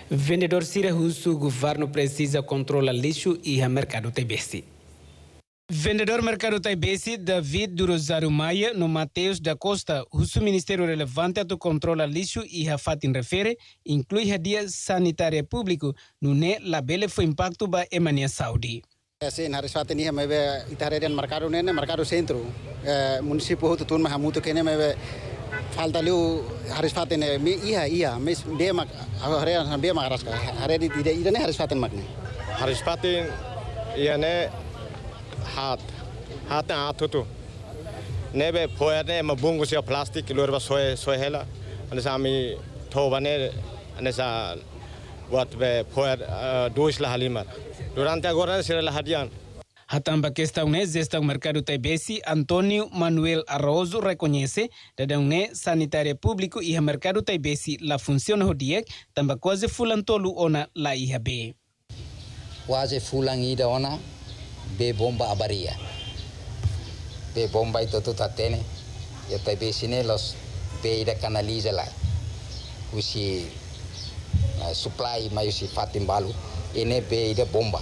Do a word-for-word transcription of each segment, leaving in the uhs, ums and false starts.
Vendedor Sira Husu, governo precisa controlar lixo e a mercado T B C. Vendedor mercado T B C, David do Rosário Maia, no Mateus da Costa, o Ministério relevante do controla lixo e a fatin refere, inclui a dia sanitária público, no ne labele foi impacto ba emania Saudi. Sim, harus fatin ni mebe itaredian mercado nene mercado centro, município tu turma hamuto kene mebe falta liu harus fatin me iya iya mes be mak hare be mak raska hare di tidak ida ne harus fatin makne. Harus fatin iya ne hat hat hat tu nebe poer ne mabungkus ya plastik luar ba soe soe hela ane sami thoba ne ane sa buat be poer dois la halimar durante agora será la hadian. Hatamba questão né gestão mercado T B C, Antônio Manuel Arrozo reconhece dadão né sanitária público e a mercado T B C la funciona o dia tamba quase fulantolu ona la I H B. Quase fulang ida ona be bomba abaria. Be bomba itu tu tatene ya T B C ne los be ida canaliza la usi uh, supply mai usi fatim balu ene be ida bomba.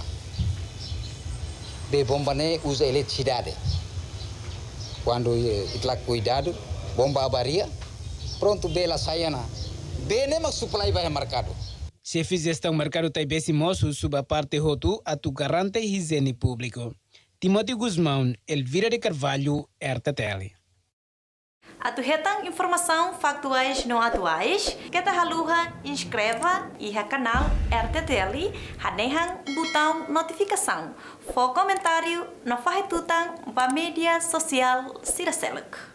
Be bomba ne usa eletricidade. Quando itla cuidado, bomba abaria, pronto bela saiana. Be ne mas supply vai mercado. Chefe de gestão mercado T B C moço suba parte rotu a tu garante higiene público. Timóteo Guzmão, Elvira de Carvalho, R T T L. Atu hetang informação factuais não atuais, que ta haluha inscreva e ha canal R T T L, hanehang botão notificação, for comentário no fahetutang ba mídia social Siraselek.